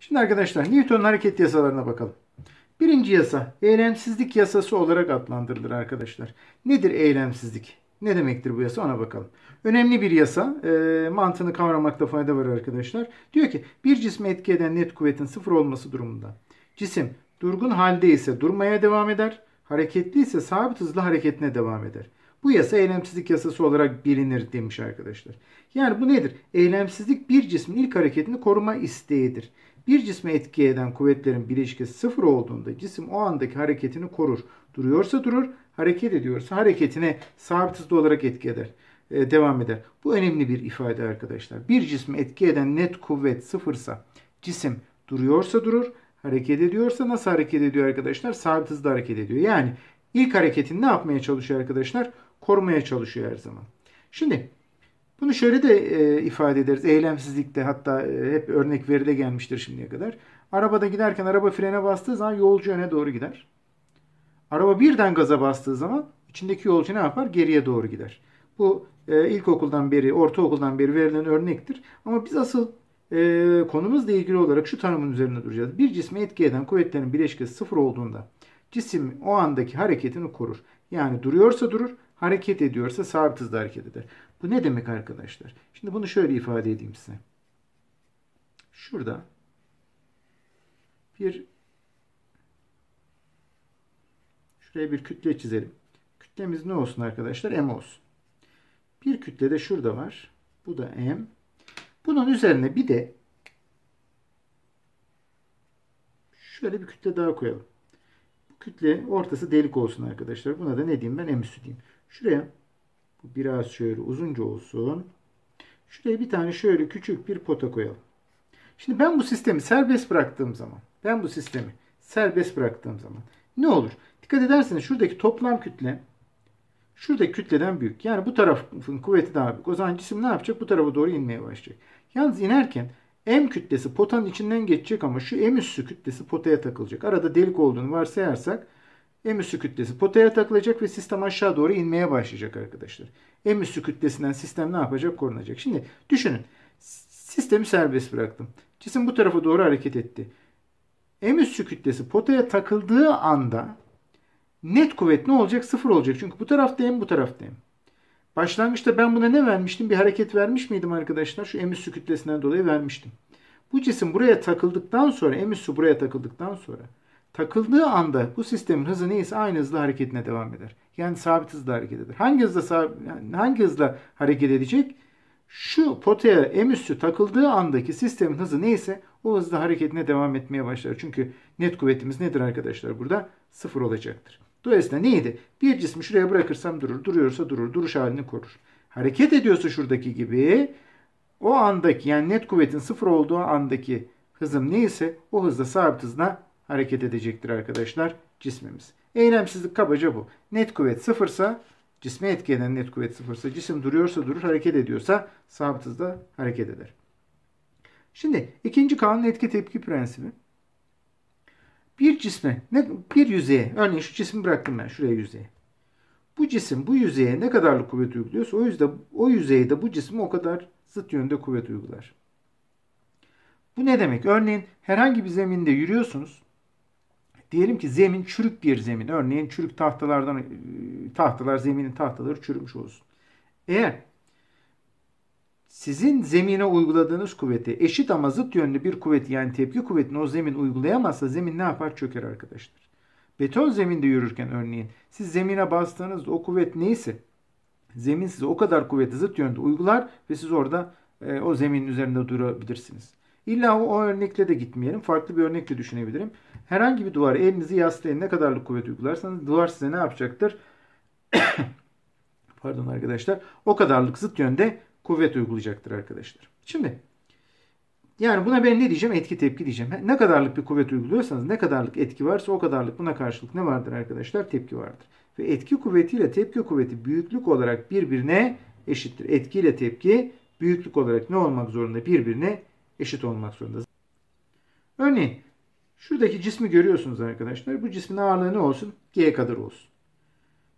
Şimdi arkadaşlar Newton'un hareket yasalarına bakalım. Birinci yasa eylemsizlik yasası olarak adlandırılır arkadaşlar. Nedir eylemsizlik? Ne demektir bu yasa ona bakalım. Önemli bir yasa. Mantığını kavramakta fayda var arkadaşlar. Diyor ki bir cisme etki eden net kuvvetin sıfır olması durumunda cisim durgun halde ise durmaya devam eder. Hareketli ise sabit hızla hareketine devam eder. Bu yasa eylemsizlik yasası olarak bilinir demiş arkadaşlar. Yani bu nedir? Eylemsizlik bir cismin ilk hareketini koruma isteğidir. Bir cisme etki eden kuvvetlerin bileşkesi sıfır olduğunda cisim o andaki hareketini korur. Duruyorsa durur, hareket ediyorsa hareketine sabit hızlı olarak etki eder. Devam eder. Bu önemli bir ifade arkadaşlar. Bir cisme etki eden net kuvvet sıfırsa cisim duruyorsa durur, hareket ediyorsa nasıl hareket ediyor arkadaşlar? Sabit hızla hareket ediyor. Yani ilk hareketini ne yapmaya çalışıyor arkadaşlar? Korumaya çalışıyor her zaman. Şimdi bunu şöyle de ifade ederiz. Eylemsizlikte hatta hep örnek verile gelmiştir şimdiye kadar. Arabada giderken araba frene bastığı zaman yolcu öne doğru gider. Araba birden gaza bastığı zaman içindeki yolcu ne yapar? Geriye doğru gider. Bu ilkokuldan beri, ortaokuldan beri verilen örnektir. Ama biz asıl konumuzla ilgili olarak şu tanımın üzerine duracağız. Bir cisme etki eden kuvvetlerin bileşkesi sıfır olduğunda cisim o andaki hareketini korur. Yani duruyorsa durur, hareket ediyorsa sabit hızla hareket eder. Bu ne demek arkadaşlar? Şimdi bunu şöyle ifade edeyim size. Şurada şuraya bir kütle çizelim. Kütlemiz ne olsun arkadaşlar? M olsun. Bir kütle de şurada var. Bu da M. Bunun üzerine bir de şöyle bir kütle daha koyalım. Bu kütle ortası delik olsun arkadaşlar. Buna da ne diyeyim ben? M üssü diyeyim. Şuraya bu biraz şöyle uzunca olsun. Şuraya bir tane şöyle küçük bir pota koyalım. Şimdi ben bu sistemi serbest bıraktığım zaman ne olur? Dikkat ederseniz şuradaki toplam kütle şuradaki kütleden büyük. Yani bu tarafın kuvveti daha büyük. O zaman cisim ne yapacak? Bu tarafa doğru inmeye başlayacak. Yalnız inerken M kütlesi potanın içinden geçecek ama şu M üssü kütlesi potaya takılacak. Arada delik olduğunu varsayarsak M üssü kütlesi potaya takılacak ve sistem aşağı doğru inmeye başlayacak arkadaşlar. M üssü kütlesinden sistem ne yapacak? Korunacak. Şimdi düşünün. Sistemi serbest bıraktım. Cisim bu tarafa doğru hareket etti. M üssü kütlesi potaya takıldığı anda net kuvvet ne olacak? Sıfır olacak. Çünkü bu tarafta M, bu tarafta M. Başlangıçta ben buna ne vermiştim? Bir hareket vermiş miydim arkadaşlar? Şu M üssü kütlesinden dolayı vermiştim. Bu cisim buraya takıldıktan sonra, M üssü buraya takıldıktan sonra takıldığı anda bu sistemin hızı neyse aynı hızla hareketine devam eder. Yani sabit hızla hareket eder. Hangi hızla hareket edecek? Şu potaya M üssü takıldığı andaki sistemin hızı neyse o hızla hareketine devam etmeye başlar. Çünkü net kuvvetimiz nedir arkadaşlar burada? Sıfır olacaktır. Dolayısıyla neydi? Bir cismi şuraya bırakırsam durur, duruyorsa durur, duruş halini korur. Hareket ediyorsa şuradaki gibi o andaki yani net kuvvetin sıfır olduğu andaki hızım neyse o hızla sabit hızla hareket edecektir arkadaşlar cismimiz. Eylemsizlik kabaca bu. Net kuvvet sıfırsa cisme etki eden net kuvvet sıfırsa cisim duruyorsa durur, hareket ediyorsa sabit hızla hareket eder. Şimdi ikinci kanun etki tepki prensibi. Bir cisme, bir yüzeye, örneğin şu cismi bıraktım ben şuraya yüzeye. Bu cisim bu yüzeye ne kadarlık kuvvet uyguluyorsa o yüzeyde bu cisim o kadar zıt yönde kuvvet uygular. Bu ne demek? Örneğin herhangi bir zeminde yürüyorsunuz. Diyelim ki zemin çürük bir zemin. Örneğin çürük zeminin tahtaları çürümüş olsun. Eğer sizin zemine uyguladığınız kuvveti eşit ama zıt yönlü bir kuvveti yani tepki kuvvetini o zemin uygulayamazsa zemin ne yapar? Çöker arkadaşlar. Beton zeminde yürürken örneğin siz zemine bastığınızda o kuvvet neyse zemin size o kadar kuvveti zıt yönde uygular ve siz orada o zeminin üzerinde durabilirsiniz. İlla o örnekle de gitmeyelim. Farklı bir örnekle düşünebilirim. Herhangi bir duvara elinizi yaslayın ne kadarlık kuvvet uygularsanız duvar size ne yapacaktır? Pardon arkadaşlar. O kadarlık zıt yönde kuvvet uygulayacaktır arkadaşlar. Şimdi yani buna ben ne diyeceğim? Etki tepki diyeceğim. Ne kadarlık bir kuvvet uyguluyorsanız ne kadarlık etki varsa o kadarlık buna karşılık ne vardır arkadaşlar? Tepki vardır. Ve etki kuvvetiyle tepki kuvveti büyüklük olarak birbirine eşittir. Etki ile tepki büyüklük olarak ne olmak zorunda? Birbirine eşit olmak zorunda. Örneğin şuradaki cismi görüyorsunuz arkadaşlar. Bu cismin ağırlığı ne olsun? G kadar olsun.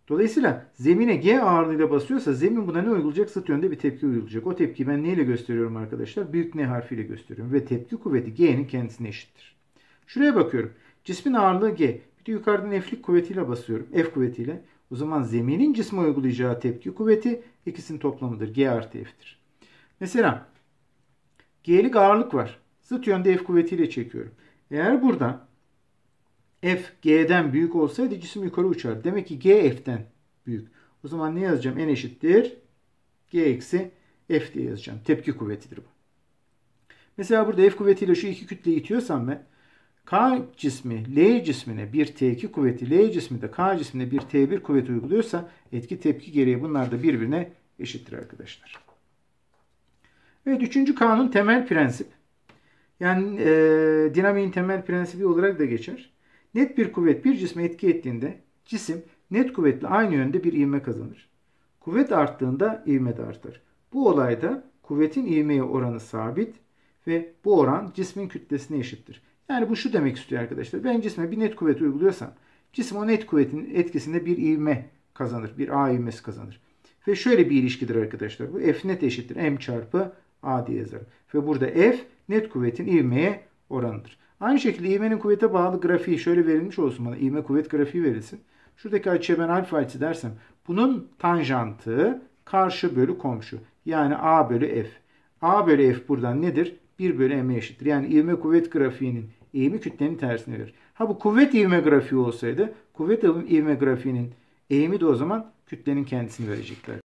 Dolayısıyla zemine G ağırlığıyla basıyorsa zemin buna ne uygulayacak? Zıt yönde bir tepki uygulayacak. O tepkiyi ben neyle gösteriyorum arkadaşlar? Büyük N harfiyle gösteriyorum. Ve tepki kuvveti G'nin kendisine eşittir. Şuraya bakıyorum. Cismin ağırlığı G. Bir de yukarıdan F'lik kuvvetiyle basıyorum. F kuvvetiyle. O zaman zeminin cisme uygulayacağı tepki kuvveti ikisinin toplamıdır. G artı F'tir. Mesela G'lik ağırlık var. Zıt yönde F kuvvetiyle çekiyorum. Eğer burada F G'den büyük olsaydı cisim yukarı uçar. Demek ki G F'den büyük. O zaman ne yazacağım? N eşittir G eksi F diye yazacağım. Tepki kuvvetidir bu. Mesela burada F kuvvetiyle şu iki kütleyi itiyorsam ben K cismi L cismine bir T2 kuvveti, L cismi de K cismine bir T1 kuvveti uyguluyorsa etki tepki gereği bunlar da birbirine eşittir arkadaşlar. Evet, üçüncü kanun temel prensip. Yani dinamiğin temel prensibi olarak da geçer. Net bir kuvvet bir cisme etki ettiğinde cisim net kuvvetle aynı yönde bir ivme kazanır. Kuvvet arttığında ivme de artar. Bu olayda kuvvetin ivmeye oranı sabit ve bu oran cismin kütlesine eşittir. Yani bu şu demek istiyor arkadaşlar. Ben cisme bir net kuvvet uyguluyorsam cisim o net kuvvetin etkisinde bir ivme kazanır. Bir A ivmesi kazanır. Ve şöyle bir ilişkidir arkadaşlar. Bu F net eşittir M çarpı A diye yazarım. Ve burada F net kuvvetin ivmeye oranıdır. Aynı şekilde ivmenin kuvvete bağlı grafiği şöyle verilmiş olsun bana. İvme kuvvet grafiği verilsin. Şuradaki açıya ben alfa açısı dersem bunun tanjantı karşı bölü komşu. Yani A bölü F. A bölü F buradan nedir? 1 bölü M'e eşittir. Yani ivme kuvvet grafiğinin eğimi kütlenin tersine verir. Ha bu kuvvet ivme grafiği olsaydı kuvvet ivme grafiğinin eğimi de o zaman kütlenin kendisini verecekler.